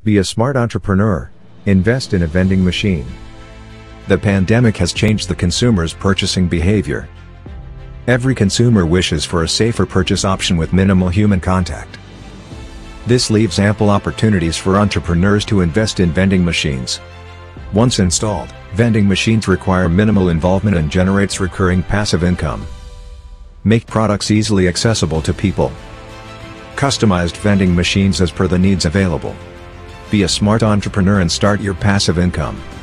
Be a smart entrepreneur. Invest in a vending machine. The pandemic has changed the consumer's purchasing behavior. Every consumer wishes for a safer purchase option with minimal human contact. This leaves ample opportunities for entrepreneurs to invest in vending machines. Once installed, vending machines require minimal involvement and generates recurring passive income. Make products easily accessible to people. Customized vending machines as per the needs available. Be a smart entrepreneur and start your passive income.